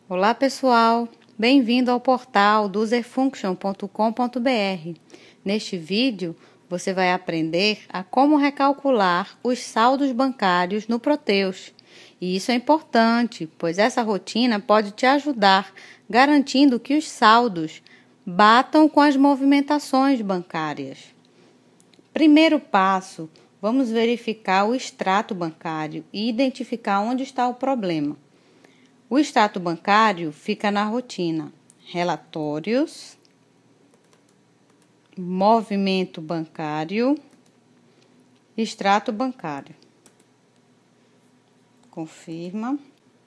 Olá pessoal, bem-vindo ao portal do userfunction.com.br. Neste vídeo você vai aprender a como recalcular os saldos bancários no Proteus. E isso é importante, pois essa rotina pode te ajudar, garantindo que os saldos batam com as movimentações bancárias. Primeiro passo, vamos verificar o extrato bancário e identificar onde está o problema. O extrato bancário fica na rotina relatórios, movimento bancário, extrato bancário. Confirma.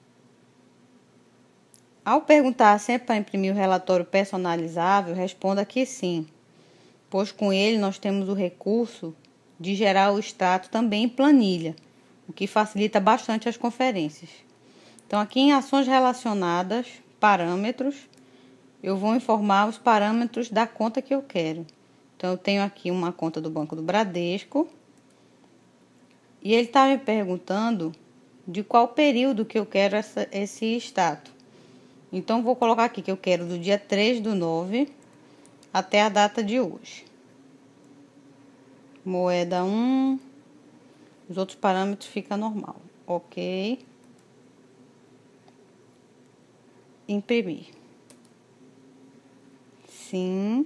Ao perguntar sempre para imprimir o relatório personalizável, responda que sim, pois com ele nós temos o recurso de gerar o extrato também em planilha, o que facilita bastante as conferências. Então, aqui em ações relacionadas, parâmetros, eu vou informar os parâmetros da conta que eu quero. Então, eu tenho aqui uma conta do Banco do Bradesco. E ele está me perguntando de qual período que eu quero esse extrato. Então, vou colocar aqui que eu quero do dia 3/9 até a data de hoje. Moeda 1, os outros parâmetros ficam normal. Ok. Imprimir. Sim.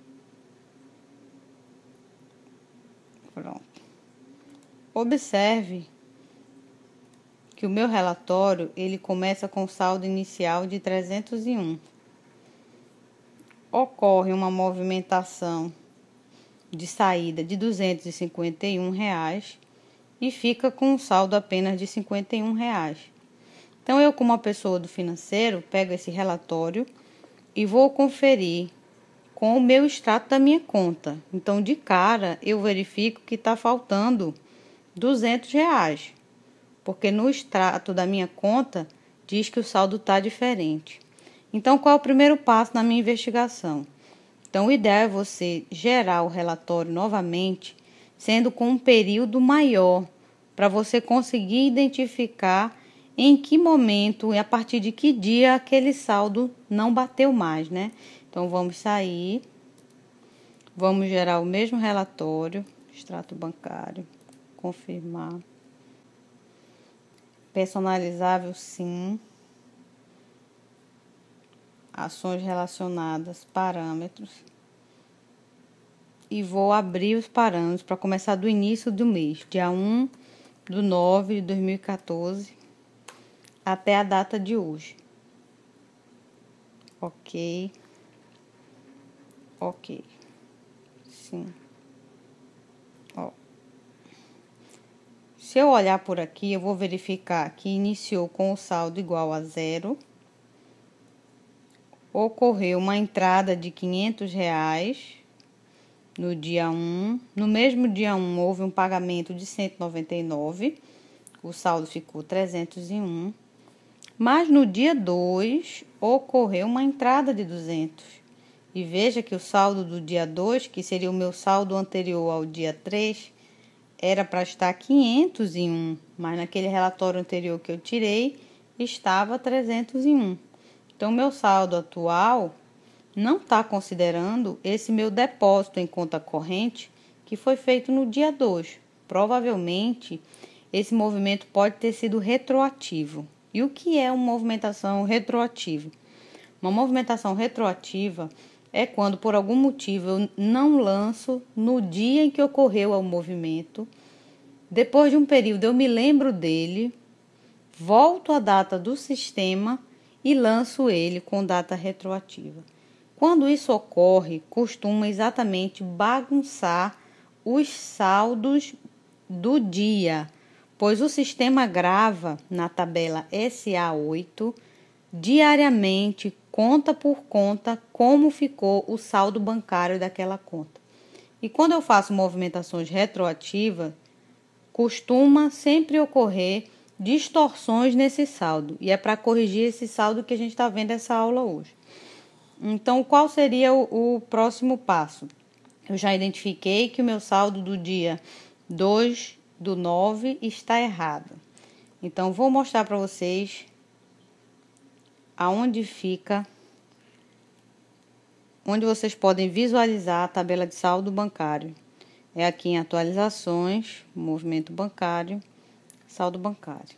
Pronto. Observe que o meu relatório, ele começa com saldo inicial de 301. Ocorre uma movimentação de saída de R$251 e fica com um saldo apenas de R$51. Então, eu, como uma pessoa do financeiro, pego esse relatório e vou conferir com o meu extrato da minha conta. Então, de cara, eu verifico que está faltando R$200, porque no extrato da minha conta diz que o saldo está diferente. Então, qual é o primeiro passo na minha investigação? Então, o ideal é você gerar o relatório novamente, sendo com um período maior, para você conseguir identificar em que momento e a partir de que dia aquele saldo não bateu mais, né? Então, vamos sair, vamos gerar o mesmo relatório, extrato bancário, confirmar. Personalizável, sim. Ações relacionadas, parâmetros. E vou abrir os parâmetros para começar do início do mês, dia 1/9/2014. Até a data de hoje. Ok. Ok. Sim. Ó. Se eu olhar por aqui, eu vou verificar que iniciou com o saldo igual a 0. Ocorreu uma entrada de R$500 no dia 1. No mesmo dia 1, houve um pagamento de 199. O saldo ficou 301. Mas no dia 2, ocorreu uma entrada de 200. E veja que o saldo do dia 2, que seria o meu saldo anterior ao dia 3, era para estar 501. Mas naquele relatório anterior que eu tirei, estava 301. Então, meu saldo atual não está considerando esse meu depósito em conta corrente, que foi feito no dia 2. Provavelmente, esse movimento pode ter sido retroativo. E o que é uma movimentação retroativa? Uma movimentação retroativa é quando, por algum motivo, eu não lanço no dia em que ocorreu o movimento. Depois de um período, eu me lembro dele, volto à data do sistema e lanço ele com data retroativa. Quando isso ocorre, costuma exatamente bagunçar os saldos do dia, pois o sistema grava na tabela SA8 diariamente, conta por conta, como ficou o saldo bancário daquela conta. E quando eu faço movimentações retroativas, costuma sempre ocorrer distorções nesse saldo. E é para corrigir esse saldo que a gente está vendo essa aula hoje. Então, qual seria o próximo passo? Eu já identifiquei que o meu saldo do dia 2/9 está errado. Então, vou mostrar para vocês aonde fica, onde vocês podem visualizar a tabela de saldo bancário. É aqui em atualizações, movimento bancário, saldo bancário.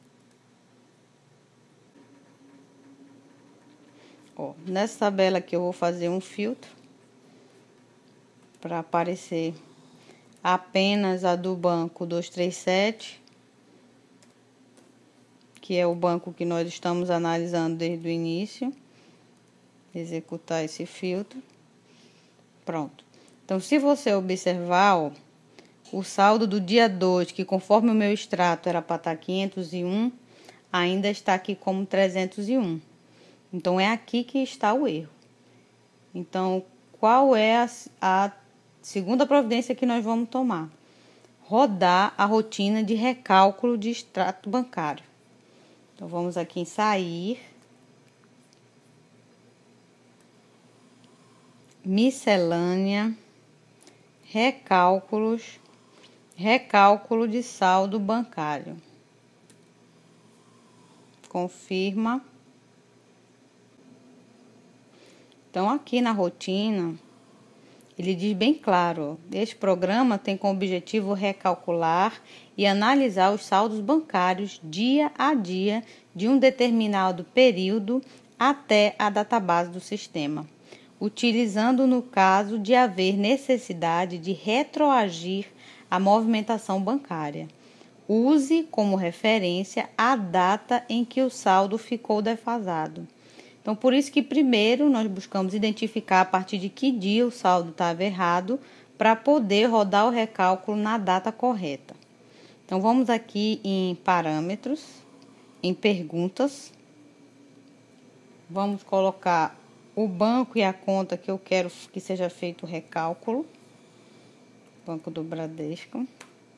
Ó, nessa tabela aqui eu vou fazer um filtro para aparecer apenas a do banco 237, que é o banco que nós estamos analisando desde o início. Executar esse filtro. Pronto. Então, se você observar, ó, o saldo do dia 2, que conforme o meu extrato era para estar 501, ainda está aqui como 301. Então, é aqui que está o erro. Então, qual é a segunda providência que nós vamos tomar? Rodar a rotina de recálculo de extrato bancário. Então, vamos aqui em sair. Miscelânea, recálculos, recálculo de saldo bancário. Confirma. Então, aqui na rotina, ele diz bem claro, este programa tem como objetivo recalcular e analisar os saldos bancários dia a dia de um determinado período até a database do sistema, utilizando no caso de haver necessidade de retroagir a movimentação bancária. Use como referência a data em que o saldo ficou defasado. Então, por isso que primeiro nós buscamos identificar a partir de que dia o saldo estava errado para poder rodar o recálculo na data correta. Então, vamos aqui em parâmetros, em perguntas. Vamos colocar o banco e a conta que eu quero que seja feito o recálculo. Banco do Bradesco.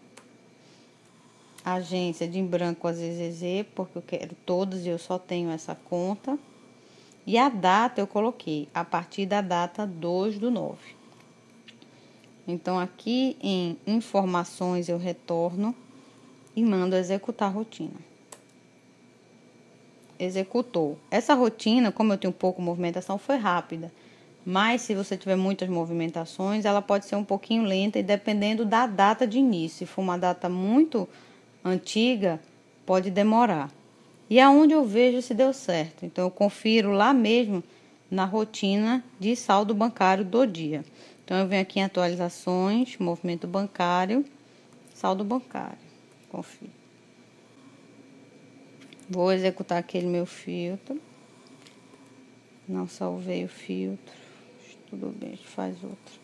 Agência de em branco a ZZZ, porque eu quero todas e eu só tenho essa conta. E a data eu coloquei a partir da data 2/9. Então, aqui em informações eu retorno e mando executar a rotina. Executou. Essa rotina, como eu tenho pouco movimentação, foi rápida. Mas se você tiver muitas movimentações, ela pode ser um pouquinho lenta e dependendo da data de início. Se for uma data muito antiga, pode demorar. E aonde eu vejo se deu certo. Então, eu confiro lá mesmo na rotina de saldo bancário do dia. Então, eu venho aqui em atualizações, movimento bancário, saldo bancário. Confiro. Vou executar aquele meu filtro. Não salvei o filtro. Tudo bem, a gente faz outro.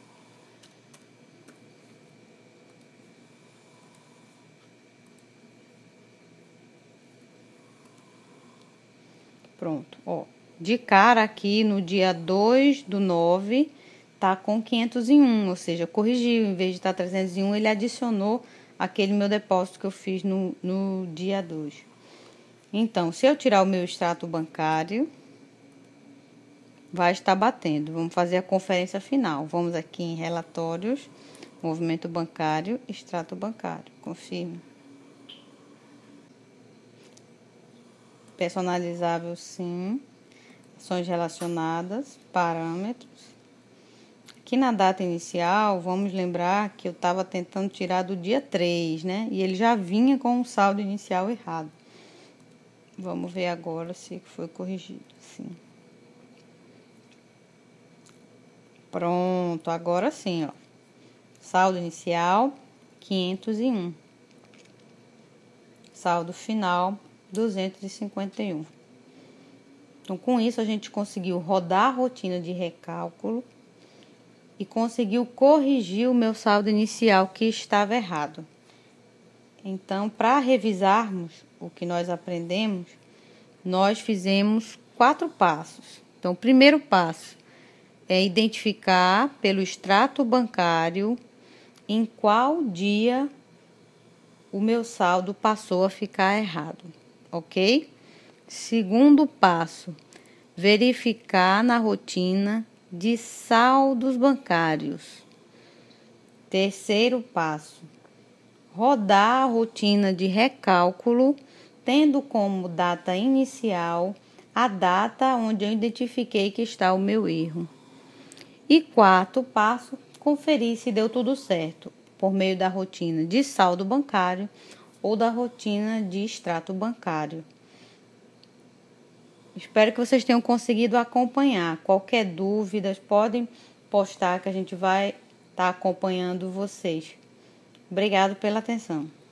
Pronto, ó. De cara aqui no dia 2/9, tá com 501, ou seja, corrigiu, em vez de estar 301, ele adicionou aquele meu depósito que eu fiz no dia 2. Então, se eu tirar o meu extrato bancário, vai estar batendo. Vamos fazer a conferência final. Vamos aqui em relatórios, movimento bancário, extrato bancário. Confirme. Personalizável, sim. Ações relacionadas, parâmetros. Aqui na data inicial, vamos lembrar que eu estava tentando tirar do dia 3, né? E ele já vinha com um saldo inicial errado. Vamos ver agora se foi corrigido, sim. Pronto, agora sim, ó. Saldo inicial, 501. Saldo final, 251. Então, com isso, a gente conseguiu rodar a rotina de recálculo e conseguiu corrigir o meu saldo inicial que estava errado. Então, para revisarmos o que nós aprendemos, nós fizemos 4 passos. Então, o primeiro passo é identificar pelo extrato bancário em qual dia o meu saldo passou a ficar errado, ok? Segundo passo, verificar na rotina de saldos bancários. Terceiro passo, rodar a rotina de recálculo, tendo como data inicial a data onde eu identifiquei que está o meu erro. E quarto passo, conferir se deu tudo certo, por meio da rotina de saldo bancário ou da rotina de extrato bancário. Espero que vocês tenham conseguido acompanhar. Qualquer dúvida, podem postar que a gente vai estar acompanhando vocês. Obrigado pela atenção.